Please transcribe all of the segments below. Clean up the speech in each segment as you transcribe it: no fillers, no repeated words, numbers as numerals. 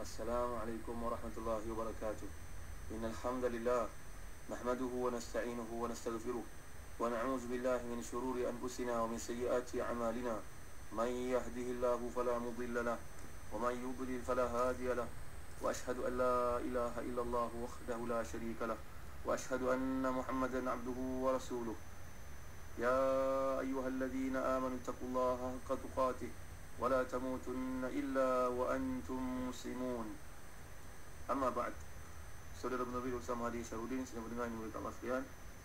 Assalamualaikum warahmatullahi wabarakatuh. Innal hamdalillah nahmaduhu wa nasta'inuhu wa nastaghfiruh wa na'udzu billahi min shururi anfusina wa min sayyiati a'malina. May yahdihillahu fala mudilla lahu wa may yudlil fala hadiya lahu. Wa ashhadu an la ilaha illallah wahdahu la syarika lahu wa ashhadu anna Muhammadan 'abduhu wa rasuluh. Ya ayyuhalladzina amanu taqullaha haqqa tuqatih wa la tamutunna illa wa antum muslimun. Amma ba'd. Saudara Nabi Usama Hadi Syarudin, sedang mendengar yang mulia Allah sekalian,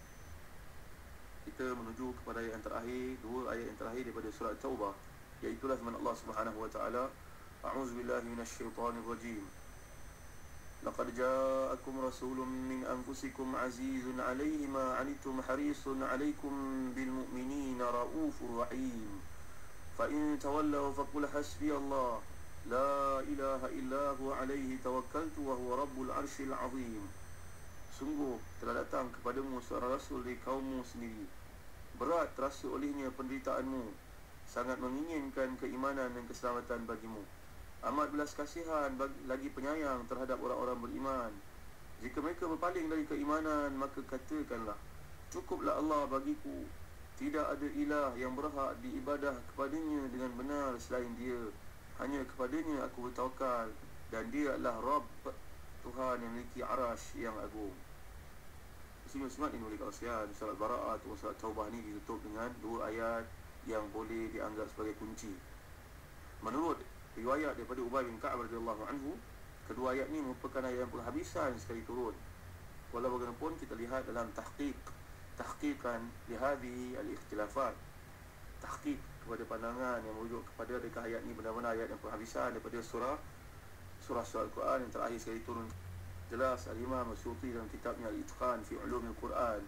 kita menuju kepada ayat yang terakhir, dua ayat yang terakhir daripada surah Taubah, iaitu firman Allah Subhanahu wa taala, a'udzu billahi minasyaitonir rajim. Laqad ja'akum rasulun min anfusikum azizun 'alaihi ma 'anittum harisun 'alaikum bil mu'minina raufur rahim. Fa in tawallaw faqul hasbiyallah la ilaha illa huwa 'alaihi tawakkaltu wa huwa rabbul 'arsyil 'azim. Sungguh telah datang kepadamu seorang rasul dari kaummu sendiri. Berat terasa olehnya penderitaanmu, sangat menginginkan keimanan dan keselamatan bagimu. Amat belas kasihan lagi penyayang terhadap orang-orang beriman. Jika mereka berpaling dari keimanan, maka katakanlah, cukuplah Allah bagiku, tidak ada ilah yang berhak diibadah kepadanya dengan benar selain dia. Hanya kepadanya aku bertawakal, dan dia adalah Rabb, Tuhan yang memiliki arash yang agung. Muslim-muslimat ini mulia sekalian, surat Bara'ah atau surat Taubah ini ditutup dengan dua ayat yang boleh dianggap sebagai kunci. Menurut riwayat daripada Ubay bin Ka'ab radhiyallahu anhu, kedua ayat ini merupakan ayat yang penghabisan sekali turun. Walau bagaimanapun kita lihat dalam tahqiqan lihadhi al-ikhtilafat, tahqiq kepada pandangan yang merujuk kepada adakah ayat ini benar-benar ayat yang penghabisan daripada surah Al-Quran yang terakhir sekali turun. Jelas Al-Imam As-Suyuti dalam kitabnya Al-Itqan fi Ulumil Quran,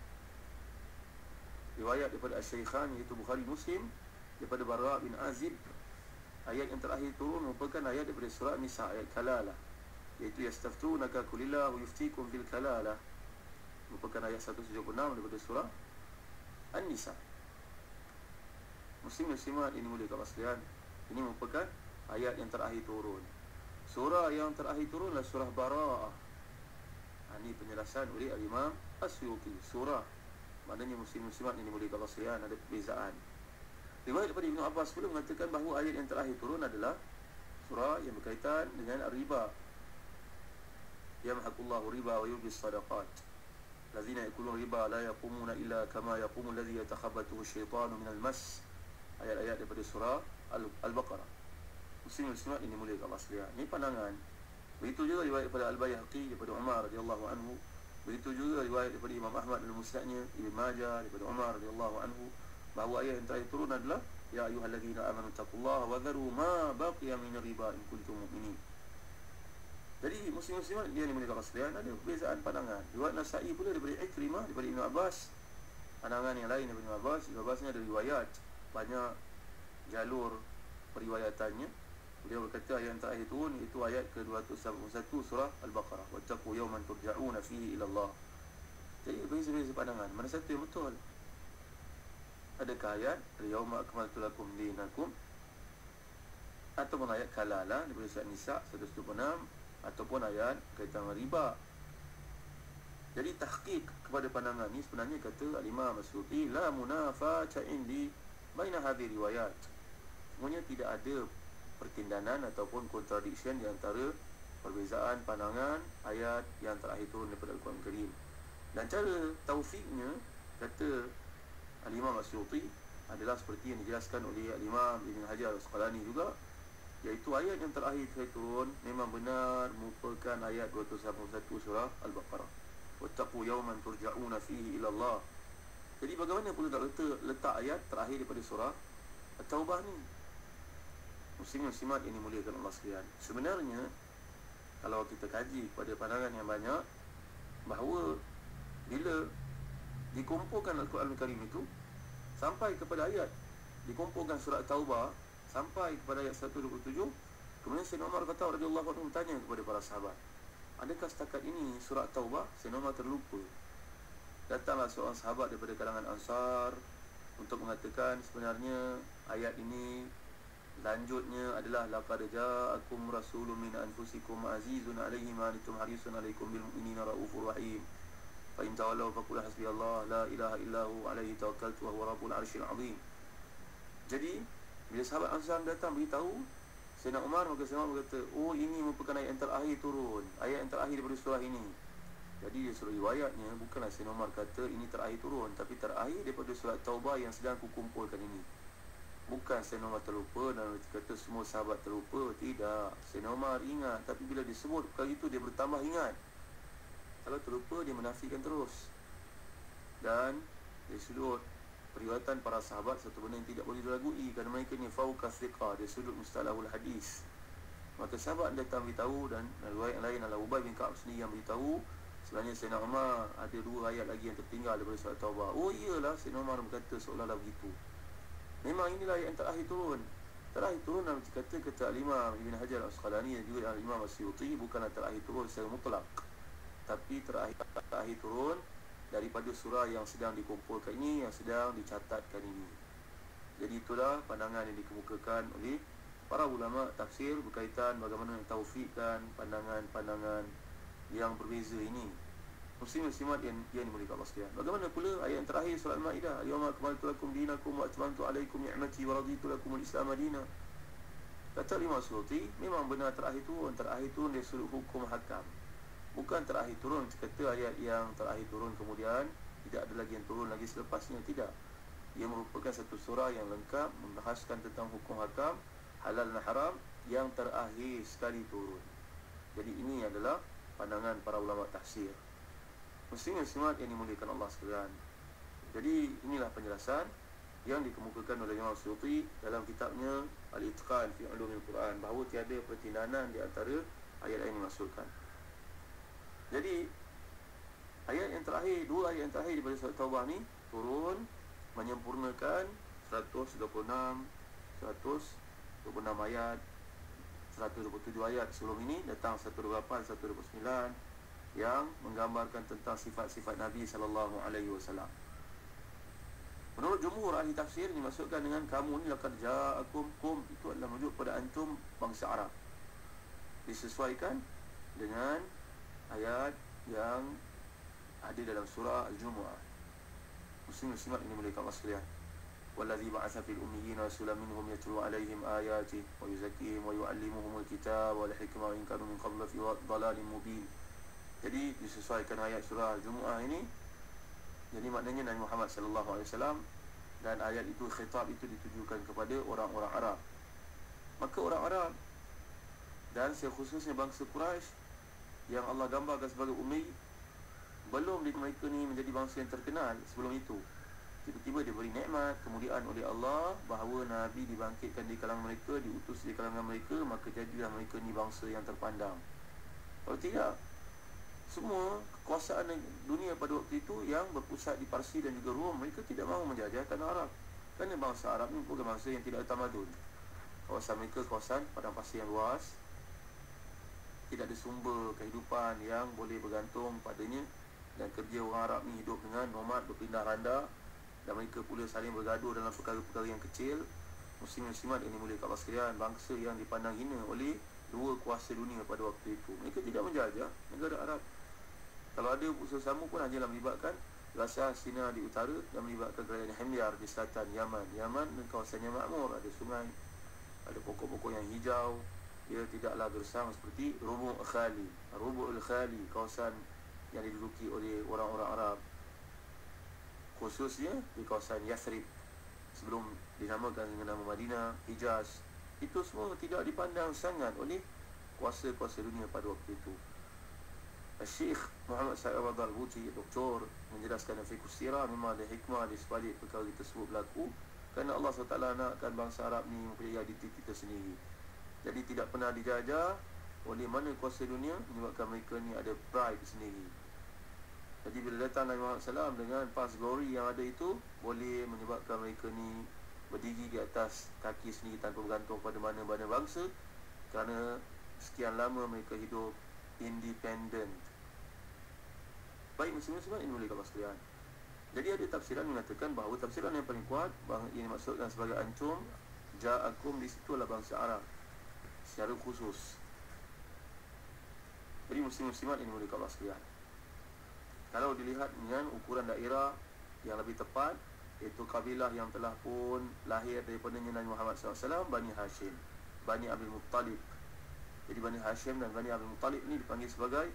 riwayat daripada Asy-Syaikhan iaitu Bukhari Muslim daripada Bara' bin Azib, ayat yang terakhir turun merupakan ayat daripada surah Nisa, ayat Kalalah, iaitu yastaftunaka qulillahu yuftikum fil kalalah, merupakan ayat 176 daripada surah An-Nisa. Muslim-muslimat ini mulia kawan sekalian, ini merupakan ayat yang terakhir turun. Surah yang terakhir turun adalah surah Bara'ah. Ini penjelasan oleh Al-Imam As-Suyuti. Surah, maknanya muslim-muslimat ini mulia kawan sekalian, ada perbezaan. Riwayat daripada Ibn Abbas pula mengatakan bahawa ayat yang terakhir turun adalah surah yang berkaitan dengan riba. Yamhaqullahu riba wa yurbis sadaqat. Allazina yakulun riba la yaqumuna illa kama yaqumu alladhi yatakhabbathu asy-syaitanu minal mas. Ayat-ayat daripada surah Al-Baqarah. Muslim-muslimat ini mulia Allah sekalian. Ini pandangan. Begitu juga riwayat daripada Al-Baihaqi daripada Umar radhiyallahu anhu. Begitu juga riwayat daripada Imam Ahmad dalam Musnadnya, Ibn Majah daripada Umar radhiyallahu anhu, bahawa ayat yang terakhir turun adalah ya ayyuhalladzina amanu taqullaha wa dharu ma baqiya min riba in kuntum mu'minin. Jadi muslim-muslimat dia ni mulia Allah sekalian, ada perbezaan pandangan. Riwayat Nasa'i pula daripada Ikrimah daripada Ibn Abbas, pandangan yang lain daripada Ibn Abbas. Ibn Abbas ni ada riwayat, banyak jalur periwayatannya. Beliau berkata ayat yang terakhir turun iaitu ayat ke-291 surah Al-Baqarah, wattaqu yawman turja'una fihi ila Allah. Jadi berbeza-beza pandangan, mana satu yang betul? Adakah ayat al-yawma akmaltu lakum dinakum, ataupun ayat Kalalah daripada surah Nisa 176, ataupun ayat kaitan riba? Jadi tahqiq kepada pandangan ini sebenarnya kata Al-Imam As-Suyuti, la munafata indi baina hadhihi riwayat. Semuanya tidak ada pertindanan ataupun contradiction di antara perbezaan pandangan ayat yang terakhir turun daripada Al-Quran Karim. Dan cara taufiknya, kata Al-Imam As-Suyuti, adalah seperti yang dijelaskan oleh Al-Imam Ibn Hajar Al-Asqalani juga, iaitu ayat yang terakhir turun memang benar merupakan ayat 291 surah Al-Baqarah, wattaqu yawman turja'una fihi ila Allah. Jadi bagaimana pula tak letak ayat terakhir daripada surah At-Taubah ni? Muslim-muslimat ini muliakan Allah sekalian. Sebenarnya kalau kita kaji kepada pandangan yang banyak, bahawa bila dikumpulkan Al-Quran Al-Karim itu sampai kepada ayat, dikumpulkan surah Taubah sampai kepada ayat 127, kemudian Sayyidina Umar kata radhiyallahu anhu bertanya kepada para sahabat, adakah setakat ini surah Taubah? Sayyidina Umar terlupa. Datanglah seorang sahabat daripada kalangan Ansar untuk mengatakan sebenarnya ayat ini Lanjutnya adalah laqad ja'akum rasulun min anfusikum azizun 'alaihi ma antum harisun 'alaikum bil mu'minina raufur rahim. Fa in tawallaw faqul hasbiyallah la ilaha illa hu 'alaihi tawakkaltu wa huwa rabbul 'arsyil 'azim. Jadi bila sahabat Ansar datang beritahu Sayyidina Umar, maka Sayyidina Umar berkata, oh ini merupakan ayat yang terakhir turun, ayat yang terakhir daripada surah ini. Jadi dia suruh riwayatnya bukanlah Sayyidina Umar kata ini terakhir turun, tapi terakhir daripada surat Taubah yang sedang kukumpulkan ini. Bukan Sayyidina Umar terlupa dan kata semua sahabat terlupa. Tidak, Sayyidina Umar ingat, tapi bila disebut kali itu dia bertambah ingat. Kalau terlupa dia menafikan terus. Dan dari sudut periwayatan para sahabat, satu benda yang tidak boleh diragui kerana mereka ni fauqa thiqah, dari sudut mustalahul hadis. Maka sahabat datang beritahu, dan riwayat yang lain adalah Ubay bin Ka'ab sendiri yang beritahu sebenarnya Sayyidina Umar ada 2 ayat lagi yang tertinggal daripada surat Taubah. Oh iyalah, Sayyidina Umar berkata seolah-olah begitu. Memang inilah ayat yang terakhir turun. Terakhir turun dalam kata Al-Imam Ibn Hajar Al-Asqalani dan juga Al-Imam As-Suyuti, bukanlah terakhir turun secara mutlak, tapi terakhir turun daripada surah yang sedang dikumpulkan ini, yang sedang dicatatkan ini. Jadi itulah pandangan yang dikemukakan oleh para ulama tafsir berkaitan bagaimana taufikkan pandangan-pandangan yang berbeza ini. Muslim-muslimat yang dimuliakan Allah sekalian. Bagaimana pula ayat yang terakhir surah Al-Maidah, al-yawma akmaltu lakum dinakum wa atmamtu alaikum ni'mati wa raditu lakum al-Islam madina. Kata Imam Suyuti, memang benar terakhir turun dari sudut hukum hakam. Bukan terakhir turun kata ayat yang terakhir turun kemudian tidak ada lagi yang turun lagi selepasnya. Tidak. Ia merupakan satu surah yang lengkap membahaskan tentang hukum hakam, halal dan haram, yang terakhir sekali turun. Jadi ini adalah pandangan para ulama tafsir. Muslim-muslimat yang dimuliakan Allah sekalian. Jadi inilah penjelasan yang dikemukakan oleh Imam Suyuti dalam kitabnya Al-Itqan fi Ulumil Quran, bahawa tiada pertindahan di antara ayat yang dimaksudkan. Jadi ayat yang terakhir, 2 ayat yang terakhir daripada surat Taubah ni turun menyempurnakan 126 ayat, 127 ayat sebelum ini. Datang 128, 129 yang menggambarkan tentang sifat-sifat Nabi SAW. Menurut jumhur ahli tafsir, dimaksudkan dengan kamu ni laqad ja'akum, kum itu adalah merujuk pada antum bangsa Arab, disesuaikan dengan ayat yang ada dalam surah Al-Jumu'ah. Muslim-muslimat ini muliakan Allah sekalian. Wallazi ba'atha fil ummiyina rasulan minhum yatlu 'alaihim ayatihi wa yuzakkihim wa yu'allimuhumul kitaba wal hikmah wa in kanu min qablu fi dhalalin mubin. Jadi disesuaikan ayat surah Al-Jumu'ah ini. Jadi maknanya Nabi Muhammad sallallahu alaihi wasallam, dan ayat itu, khitab itu ditujukan kepada orang-orang Arab. Maka orang Arab dan sekhususnya bangsa Quraisy yang Allah gambarkan sebagai ummi, belum mereka ni menjadi bangsa yang terkenal sebelum itu. Tiba-tiba diberi nikmat kemuliaan oleh Allah bahawa Nabi dibangkitkan di kalangan mereka, diutus di kalangan mereka, maka jadilah mereka ni bangsa yang terpandang. Kalau tidak, semua kekuasaan dunia pada waktu itu yang berpusat di Parsi dan juga Rom, mereka tidak mahu menjajah tanah Arab. Kerana bangsa Arab ni bukan bangsa yang tidak ada tamadun. Kawasan mereka kawasan padang pasir yang luas, tidak ada sumber kehidupan yang boleh bergantung padanya, dan kerja orang Arab ni hidup dengan nomad, berpindah randa, dan mereka pula saling bergaduh dalam perkara-perkara yang kecil. Muslim-muslimat yang dimuliakan Allah sekalian, bangsa yang dipandang hina oleh 2 kuasa dunia pada waktu itu. Mereka tidak menjajah negara Arab. Kalau ada usaha sama pun hanyalah melibatkan Rasa Sina di utara dan melibatkan kerajaan Himyar di selatan Yaman. Yaman dan kawasan yang makmur, ada sungai, ada pokok-pokok yang hijau. Dia tidaklah gersang seperti Rubu' Khali. Rubu'ul Khali, kawasan yang diduduki oleh orang-orang Arab, khususnya di kawasan Yathrib sebelum dinamakan dengan nama Madinah, Hijaz. Itu semua tidak dipandang sangat oleh kuasa-kuasa dunia pada waktu itu. Syekh Muhammad Sa'id Al-Buti, doktor, menjelaskan dalam fiqh sirah, memang ada hikmah di sebalik perkara tersebut berlaku, kerana Allah SWT nakkan bangsa Arab ni mempunyai identiti tersendiri. Jadi tidak pernah dijajah oleh mana kuasa dunia, menyebabkan mereka ni ada pride sendiri. Jadi bila datang Nabi Muhammad SAW dengan past glory yang ada itu, boleh menyebabkan mereka ni berdiri di atas kaki sendiri tanpa bergantung pada mana-mana bangsa, kerana sekian lama mereka hidup independent. Baik muslim-muslimat ini boleh kawan sekalian. Jadi ada tafsiran mengatakan bahawa tafsiran yang paling kuat yang dimaksudkan sebagai antum Ja'akum di situ adalah bangsa Arab secara khusus. Jadi muslim-muslimat ini mulia Allah sekalian, kalau dilihat dengan ukuran daerah yang lebih tepat, iaitu kabilah yang telah pun lahir daripada Nabi Muhammad SAW, Bani Hashim, Bani Abdul Muttalib. Jadi Bani Hashim dan Bani Abdul Muttalib ini dipanggil sebagai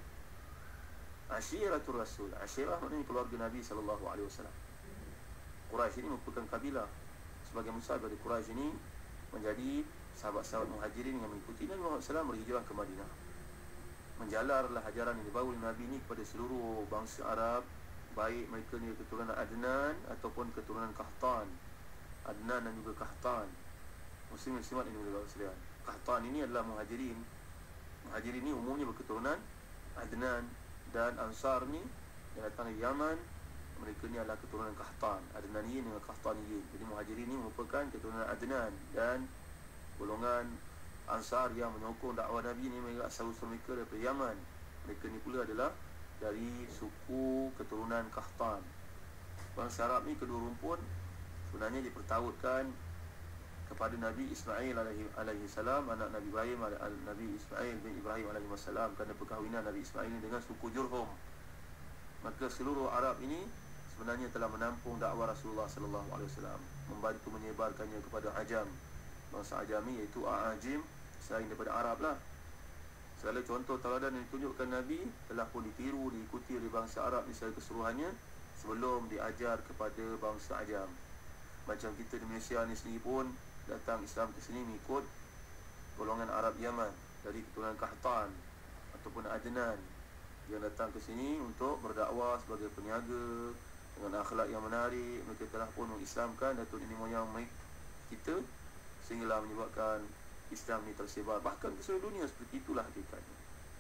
Ashiratul Rasul. Ashirah maknanya keluarga Nabi SAW. Quraisy ini merupakan kabilah. Sebagai besar dari Quraisy ini menjadi sahabat-sahabat muhajirin yang mengikuti Nabi Muhammad SAW berhijrah ke Madinah. Menjalarlah ajaran yang dibawa oleh Nabi ini kepada seluruh bangsa Arab, baik mereka ni keturunan Adnan ataupun keturunan Qahtan. Adnan dan juga Qahtan. Muslim-muslimat ini boleh sekalian. Qahtan ini adalah muhajirin. Muhajirin ini umumnya berketurunan Adnan, dan Ansar ni yang datang dari Yaman, mereka ni adalah keturunan Qahtan, Adnaniyin dengan Qahtaniyin. Jadi muhajirin ni merupakan keturunan Adnan, dan golongan Ansar yang menyokong dakwah Nabi ni mereka asal-usul mereka daripada Yaman. Mereka ni pula adalah dari suku keturunan Qahtan. Bangsa Arab ni kedua rumpun sebenarnya dipertautkan kepada Nabi Ismail alaihi salam, anak Nabi Ibrahim, Nabi Ismail bin Ibrahim alaihi salam, kerana perkahwinan Nabi Ismail ini dengan suku Jurhum. Maka seluruh Arab ini sebenarnya telah menampung dakwah Rasulullah sallallahu alaihi wasallam, membantu menyebarkannya kepada Ajam, bangsa Ajami, iaitu A'ajim, selain daripada Arab lah. Segala contoh tauladan yang ditunjukkan Nabi telah pun ditiru, diikuti oleh bangsa Arab di secara keseluruhannya sebelum diajar kepada bangsa Ajam. Macam kita di Malaysia ni sendiri pun datang Islam ke sini mengikut golongan Arab Yaman dari keturunan Qahtan ataupun Adnan, yang datang ke sini untuk berdakwah sebagai peniaga dengan akhlak yang menarik. Mereka telah pun mengislamkan datuk nenek moyang kita, sehinggalah menyebabkan Islam ni tersebar bahkan ke seluruh dunia. Seperti itulah hakikatnya.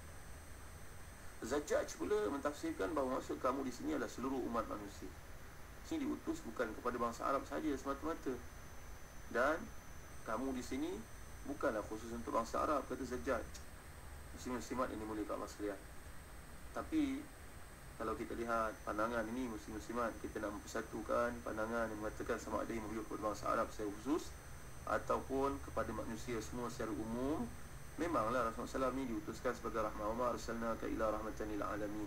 Zajjaj pula mentafsirkan bahawa maksud kamu di sini adalah seluruh umat manusia. Sini diutus bukan kepada bangsa Arab saja semata-mata, dan kamu di sini bukanlah khusus untuk bangsa Arab, kata Zajjaj. Muslim-muslimat ini mulia Allah sekalian. Tapi kalau kita lihat pandangan ini, muslim-muslimat, kita nak mempersatukan pandangan yang mengatakan sama ada yang merujuk kepada bangsa Arab secara khusus ataupun kepada manusia semua secara umum. Memanglah Rasulullah SAW ni diutuskan sebagai rahmat. Wa ma arsalnaka ila rahmatan lil alamin.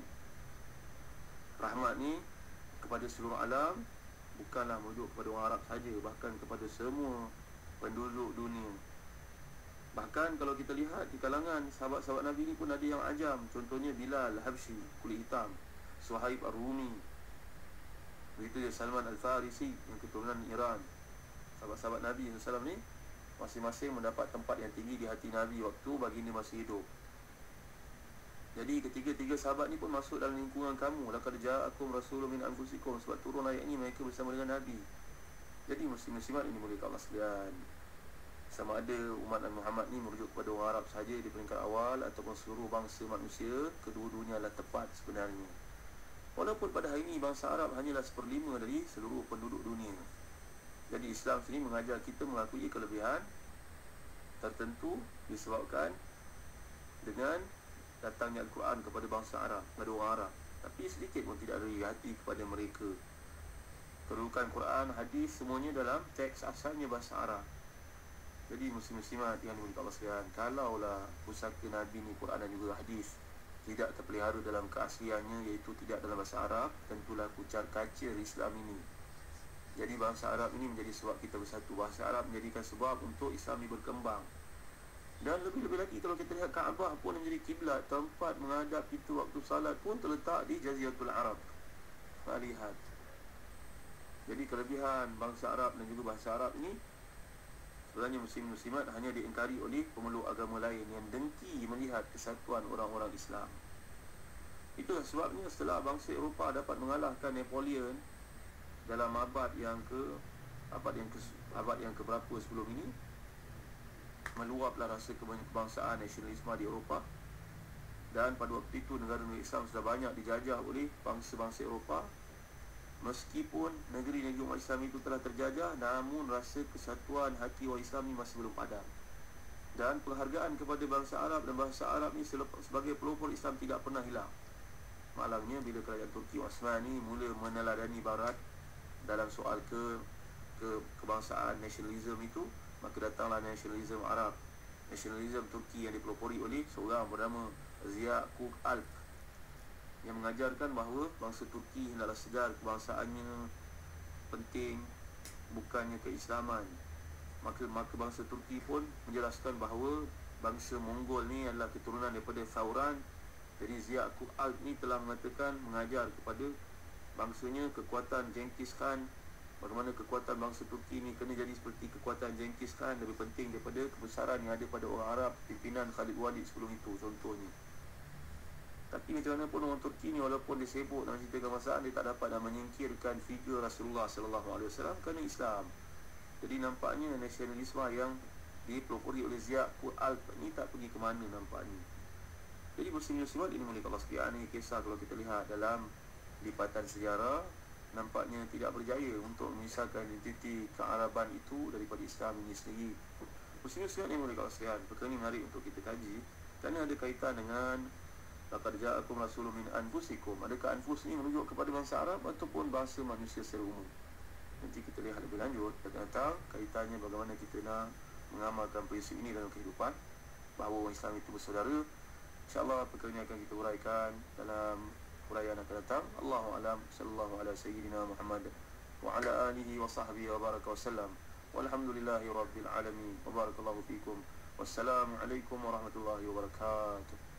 Rahmat ni kepada seluruh alam, bukanlah merujuk kepada orang Arab saja, bahkan kepada semua penduduk dunia. Bahkan kalau kita lihat di kalangan sahabat-sahabat Nabi ni pun ada yang Ajam. Contohnya Bilal Habsyi, kulit hitam, Suhaib Ar-Rumi, begitu juga Salman Al-Farisi yang keturunan Iran. Sahabat-sahabat Nabi SAW ni masing-masing mendapat tempat yang tinggi di hati Nabi waktu baginda masih hidup. Jadi ketiga-tiga sahabat ni pun masuk dalam lingkungan kamu. Laqad ja'akum rasulun min anfusikum. Sebab turun ayat ni mereka bersama dengan Nabi. Jadi muslim-muslimat ini mulia Allah sekalian, sama ada umat Nabi Muhammad ni merujuk kepada orang Arab saja di peringkat awal ataupun seluruh bangsa manusia, kedua-duanya adalah tepat sebenarnya. Walaupun pada hari ini bangsa Arab hanyalah 1/5 dari seluruh penduduk dunia. Jadi Islam sini mengajar kita mengakui kelebihan tertentu disebabkan dengan datangnya Al-Quran kepada bangsa Arab, kepada orang Arab. Tapi sedikit pun tidak ada hati kepada mereka. Kedudukan Quran, hadis, semuanya dalam teks asalnya bahasa Arab. Jadi muslim-muslimat yang dimuliakan Allah sekalian, kalaulah pusaka Nabi ni, Quran dan juga hadis, tidak terpelihara dalam keasliannya, iaitu tidak dalam bahasa Arab, tentulah kucar kacir Islam ini. Jadi bangsa Arab ini menjadi sebab kita bersatu. Bahasa Arab menjadikan sebab untuk Islam ini berkembang. Dan lebih-lebih lagi kalau kita lihat Kaabah pun menjadi kiblat, tempat menghadap kita waktu salat pun terletak di Jaziratul Arab. Lihat. Jadi kelebihan bangsa Arab dan juga bahasa Arab ini sebenarnya muslim-muslimat hanya diingkari oleh pemeluk agama lain yang dengki melihat kesatuan orang-orang Islam. Itulah sebabnya setelah bangsa Eropah dapat mengalahkan Napoleon dalam abad yang keberapa sebelum ini, meluaplah rasa kebangsaan nasionalisme di Eropah. Dan pada waktu itu negara-negara Islam sudah banyak dijajah oleh bangsa-bangsa Eropah. Meskipun negeri-negeri umat Islam itu telah terjajah, namun rasa kesatuan hati orang Islam ini masih belum padam. Dan penghargaan kepada bangsa Arab dan bahasa Arab ini sebagai pelopor Islam tidak pernah hilang. Malangnya bila kerajaan Turki Osmani mula meneladani Barat dalam soal kebangsaan nasionalisme itu, maka datanglah nasionalisme Arab, nasionalisme Turki yang dipelopori oleh seorang bernama Ziya Kuk Alp, yang mengajarkan bahawa bangsa Turki hendaklah sedar kebangsaannya penting, bukannya keislaman. Maka bangsa Turki pun menjelaskan bahawa bangsa Mongol ni adalah keturunan daripada Sauran. Jadi Ziya Kuk Alp ni telah mengatakan, mengajar kepada bangsanya kekuatan Genghis Khan, bagaimana kekuatan bangsa Turki ni kena jadi seperti kekuatan Genghis Khan, lebih penting daripada kebesaran yang ada pada orang Arab, pimpinan Khalid Walid sebelum itu contohnya. Tapi macam mana pun orang Turki ni, walaupun dia sibuk dalam cerita kebangsaan, dia tak dapat menyingkirkan figur Rasulullah SAW kerana Islam. Jadi nampaknya nasionalisme yang dipelopori oleh Ziya Kuk Alp ni tak pergi ke mana nampaknya. Jadi muslim-muslimat ini mulia Allah sekalian, ni kisah kalau kita lihat dalam lipatan sejarah, nampaknya tidak berjaya untuk memisahkan identiti kearaban itu daripada Islam ini sendiri. Muslim-muslimat ini mulia Allah sekalian, perkara ini menarik untuk kita kaji kerana ada kaitan dengan laqad ja'akum rasulun min anfusikum. Adakah anfus ni merujuk kepada bangsa Arab ataupun bangsa manusia secara umum? Nanti kita lihat lebih lanjut tentang kaitannya bagaimana kita nak mengamalkan prinsip ini dalam kehidupan, bahawa orang Islam itu bersaudara. InsyaAllah perkara ini akan kita uraikan dalam uraian akan datang. Allahu a'lam. Sallallahu ala sayyidina Muhammad wa ala alihi wa sahbihi wa baraka wa sallam. Walhamdulillahi rabbil alamin. Wa barakallahu fikum. Wassalamualaikum warahmatullahi wabarakatuh.